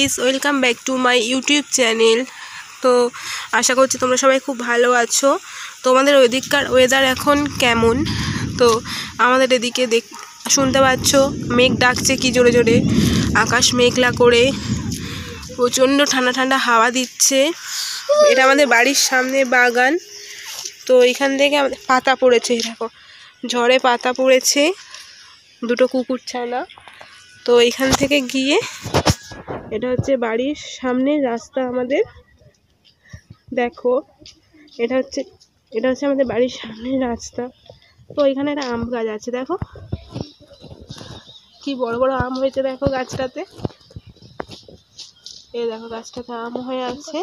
Guys, welcome back to my YouTube channel. তো আশা করছি তোমরা সবাই খুব ভালো আছো। তোমাদের ওইদিককার ওয়েদার এখন কেমন? তো আমাদের এদিকে শুনতে পাচ্ছ মেঘ ডাকছে কি জোরে জোরে, আকাশ মেঘলা করে, প্রচণ্ড ঠান্ডা ঠান্ডা হাওয়া দিচ্ছে। এটা আমাদের বাড়ির সামনে বাগান। তো এখান থেকে আমাদের পাতা পড়েছে, দেখো ঝড়ে পাতা পড়েছে, দুটো কুকুর ছানা। তো এখান থেকে গিয়ে এটা হচ্ছে বাড়ির সামনের রাস্তা আমাদের। দেখো এটা হচ্ছে আমাদের বাড়ির সামনের রাস্তা। তো এখানে একটা আম গাছ আছে, দেখো কি বড় বড় আম হয়েছে, দেখো গাছটাতে। এই দেখো গাছটাতে আম হয়ে আছে,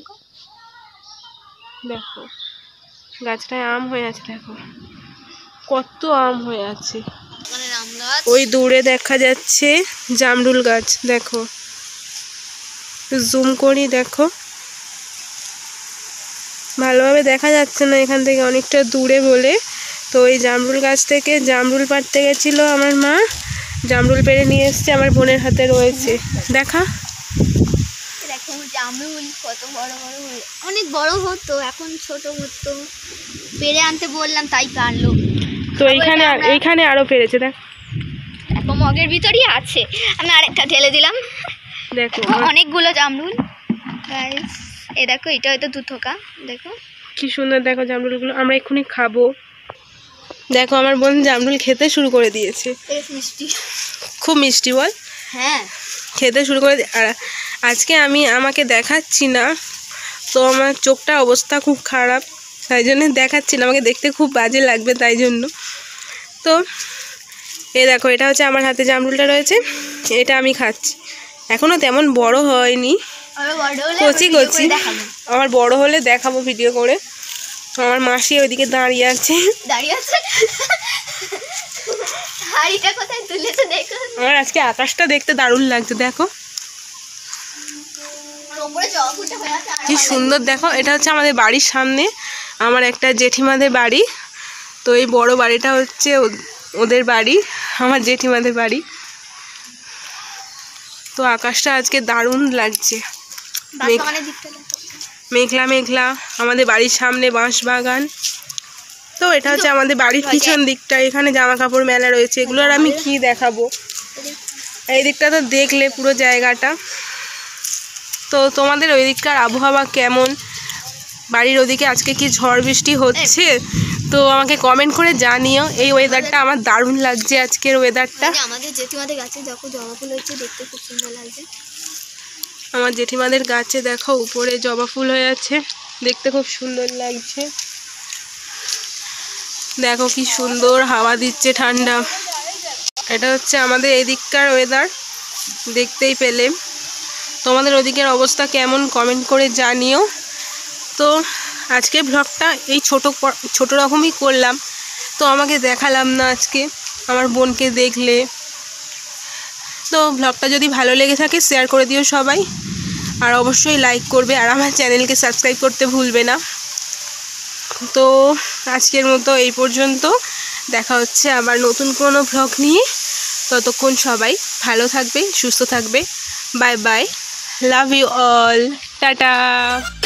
দেখো গাছটায় আম হয়ে আছে, দেখো কত আম হয়ে আছে। ওই দূরে দেখা যাচ্ছে জামরুল গাছ, দেখো জুম করি, দেখো ভালোভাবে দেখা যাচ্ছে না এখান থেকে, অনেকটা দূরে বলে। তো এই জামরুল গাছ থেকে জামরুল পাড়তে গেছিলো আমার মা, জামরুল পেড়ে নিয়ে এসছে, আমার বোনের হাতে রয়েছে। দেখো জামরুল কত বড় বড় হয়ে, অনেক বড় হতো, এখন ছোট হতো। পেড়ে আনতে বললাম তাই পারলো। তো এইখানে আরো পেরেছে, দেখ এখন মগের ভিতরই আছে। আমি আরেকটা ঢেলে দিলাম, দেখো অনেকগুলো জামরুল। গাইস এই দেখো, এটা হয়তো দু থোকা, দেখো কি সুন্দর, দেখো জামরুলগুলো আমরা এক্ষুনি খাবো। দেখো আমার বোন জামরুল খেতে শুরু করে দিয়েছে, মিষ্টি, খুব মিষ্টি বল। হ্যাঁ খেতে শুরু করে। আর আজকে আমাকে দেখাচ্ছি না, তো আমার চোখটা অবস্থা খুব খারাপ, তাই জন্য দেখাচ্ছি না, আমাকে দেখতে খুব বাজে লাগবে তাই জন্য। তো এই দেখো এটা হচ্ছে আমার হাতে জামরুলটা রয়েছে, এটা আমি খাচ্ছি। এখনও তেমন বড় হয়নি, কচি কচি। আমার বড় হলে দেখাবো ভিডিও করে। আমার মাসি ওইদিকে দাঁড়িয়ে আছে। আমার আজকে আকাশটা দেখতে দারুণ লাগছে, দেখো কি সুন্দর। দেখো এটা হচ্ছে আমাদের বাড়ির সামনে আমার একটা জেঠিমাদের বাড়ি। তো এই বড় বাড়িটা হচ্ছে ওদের বাড়ি, আমার জেঠিমাদের বাড়ি। তো আকাশটা আজকে দারুণ লাগছে, মেঘলা মেঘলা। আমাদের বাড়ির সামনে বাঁশ বাগান। তো এটা হচ্ছে আমাদের বাড়ির পিছন দিকটা, এখানে জামা কাপড় মেলা রয়েছে, এগুলো আর আমি কি দেখাবো। এই দিকটা তো দেখলে পুরো জায়গাটা। তো তোমাদের ওই দিককার আবহাওয়া কেমন? বাড়ির ওদিকে আজকে কি ঝড় বৃষ্টি হচ্ছে? তো আমাকে কমেন্ট করে জানিও। এই ওয়েদারটা আমার দারুণ লাগছে, আজকের ওয়েদারটা। আমাদের জেঠিমাদের গাছে দেখো জবা ফুল হচ্ছে, দেখতে খুব সুন্দর লাগছে। আমার জেঠিমাদের গাছে দেখো উপরে জবা ফুল হয়ে আছে, দেখতে খুব সুন্দর লাগছে। দেখো কি সুন্দর হাওয়া দিচ্ছে ঠান্ডা। এটা হচ্ছে আমাদের এই দিককার ওয়েদার, দেখতেই পেলে। তোমাদের ওদিকের অবস্থা কেমন কমেন্ট করে জানিও। তো আজকে ব্লগটা এই ছোট রকমই করলাম। তো আমাকে দেখালাম না আজকে, আমার বোনকে দেখলে। তো ব্লগটা যদি ভালো লেগে থাকে শেয়ার করে দিও সবাই, আর অবশ্যই লাইক করবে, আর আমার চ্যানেলকে সাবস্ক্রাইব করতে ভুলবে না। তো আজকের মতো এই পর্যন্ত, দেখা হচ্ছে আবার নতুন কোনো ব্লগ নিয়ে। ততক্ষণ সবাই ভালো থাকবে, সুস্থ থাকবে। Bye bye, love you all, tata.